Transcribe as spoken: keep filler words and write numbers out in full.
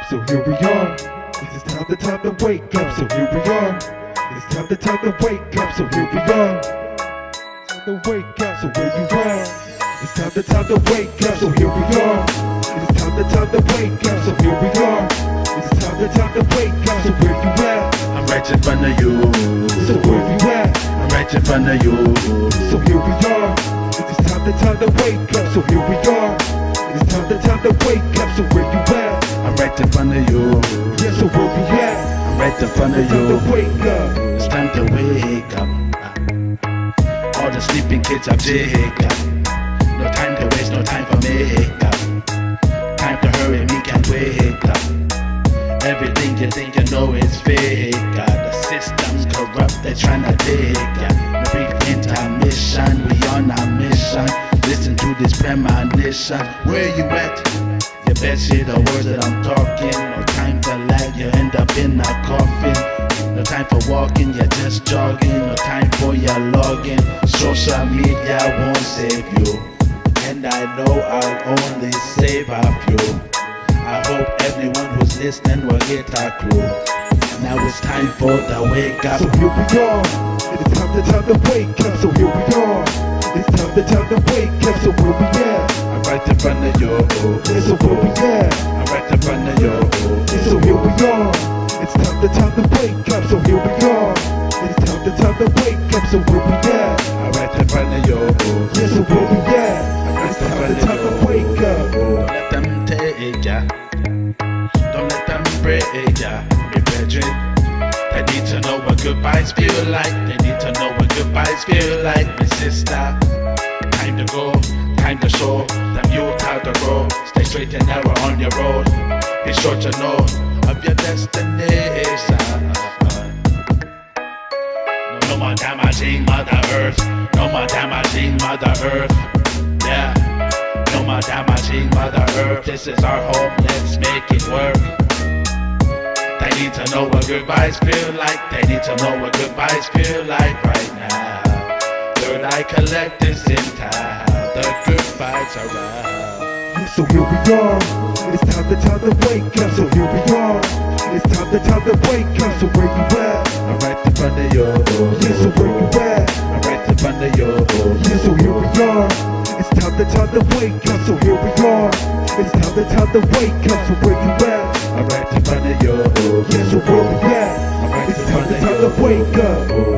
so here we are. It's time, the time to wake up, so here we are. It's time, the time to wake up, so here we are. Time to wake up, so where you at? It's time, the time to wake up, so here we are. It's time, the time to wake up, so here we are. It's time, the time to wake up, so where you at? I'm right in front of you. So where you at? I'm right in front of you. So here we are. It's time, the time to wake up, so here we are. It's time, the time to wake up, so where you at? I'm right in front of you. Yeah, so where we at? I'm right in front of It's time you. to wake up. It's time to wake up. All the sleeping kids are wake up. No time to waste, no time for makeup. Time to hurry, me can't wake up. Everything you think you know is fake. uh, The system's corrupt, they're trying to take ya. No brief intermission, we on a mission. Listen to this premonition. Where you at? You best hear the words that I'm talking. No time for lag, you end up in a coffin. No time for walking, you're just jogging. No time for your logging. Social media won't save you, and I know I'll only save a few. I hope everyone who's listening will get a clue. Now it's time for the wake up. So here we are. It's time, the time to wake up, so here we are. It's time, the time to wake up, so where we at? I'm right in front of you. Yeah, so where we at? I'm right in front of you. Yeah, so here we are. It's time, the time to wake up, so here we are. It's time, the time to wake up, so where we at? I'm right in front of you. Yeah, so where we at? It's time, the time to wake up. Don't let them take ya. Don't let them break ya. Me brethren, they need to know what goodbyes feel like. They need to know what goodbyes feel like. My sister, time to go, time to show them youth how to grow. Stay straight and narrow on your road. Be sure to know of your destination. No, no more damaging Mother Earth. No more damaging Mother Earth. Yeah. No more damaging Mother Earth. This is our home, let's make it work. They need to know what goodbyes feel like. They need to know what goodbyes feel like right now. Third eye collective in town. The good vibes are out. Yeah, so here we are. It's time, the time to wake up, so here we are. It's time, the time to wake up, so where you at? I'm right in front of you. Yeah, so where you at? I'm right in front of you. Yeah, so here we are. It's time, the time to wake up, so here we are. It's time, the time to wake up, so where you at? I'm right in front of you. Yeah, so where we at? I'm right in It's time, front the of time to you. wake up.